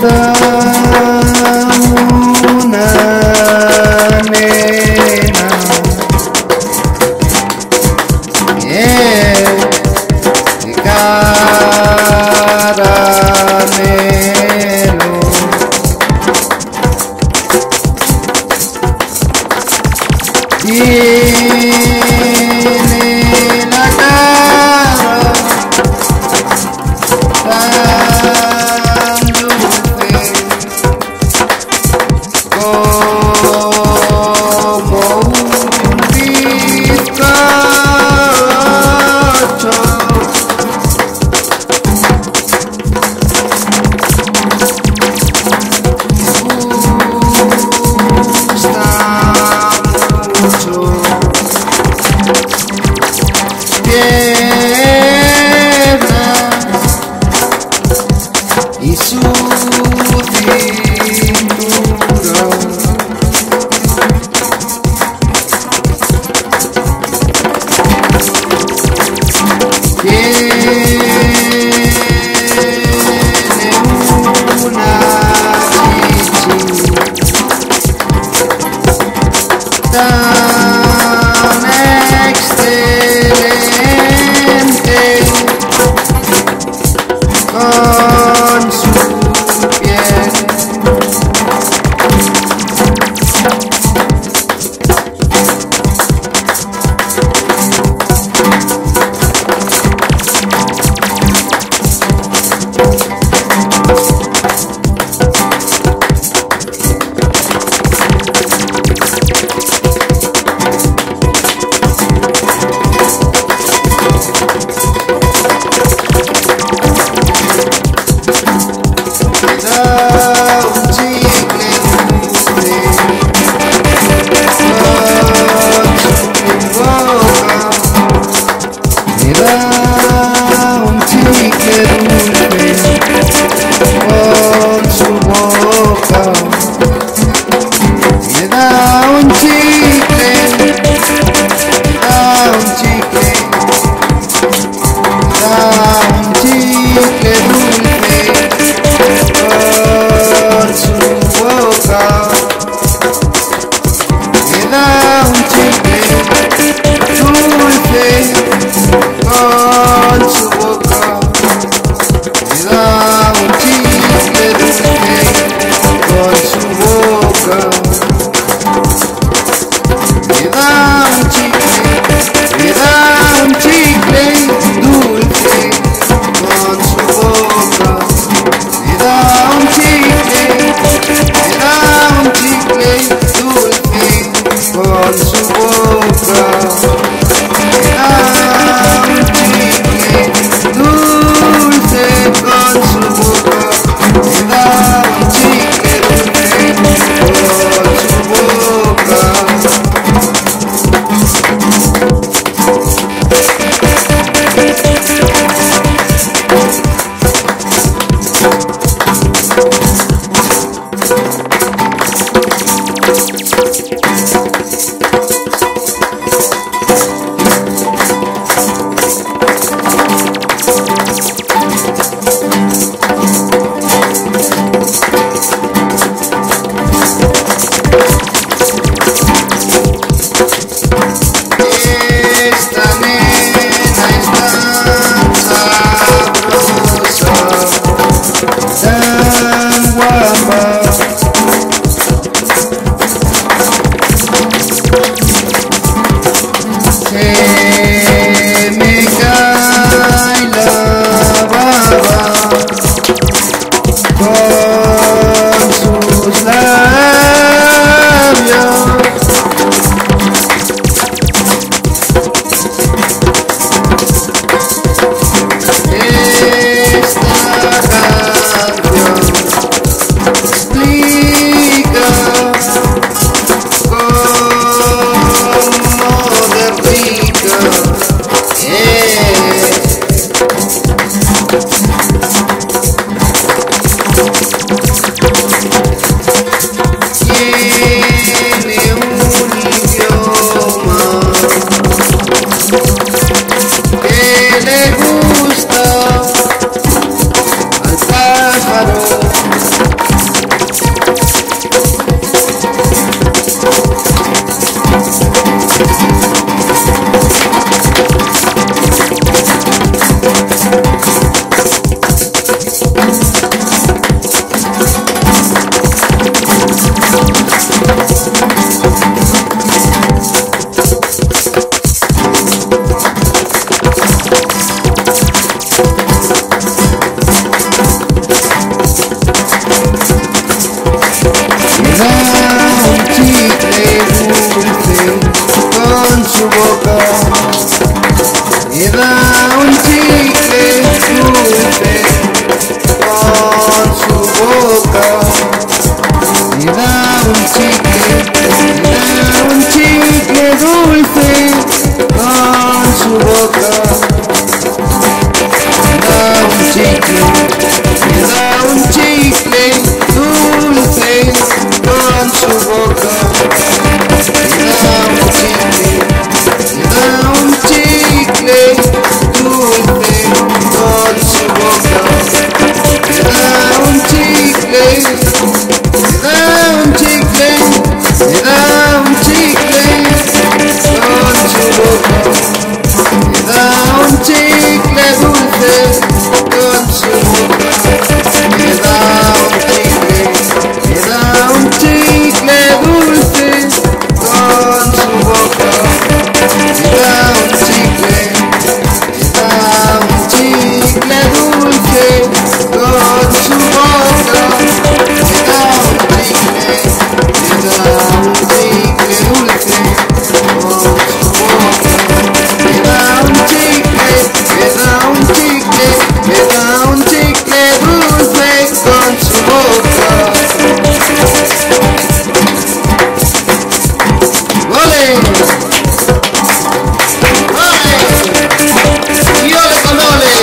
una nena de caramelo, tiene la cara tan dulce como un bizcocho. Gusta mucho, piernas y su cinturón. Tiene una chichi tan excelente con su piel. Un chicle dulce con su boca, me da un chicle, me da un chicle, me da un chicle dulce con su boca, me da un chicle dulce con su boca, me da un chicle dulce con su boca, me da un chicle, me da un chicle dulce con su boca, me da un chicle, me da un chicle dulce con su boca. un chicle, me da un chicle con su boca, me da un chicle dulce con su boca, me da un chicle dulce con su boca, me da un chicle dulce con su boca, me da un chicle dulce con su boca, me da un chicle dulce con su boca. ¡Ole! ¡Ole! ¡Y ole con ole!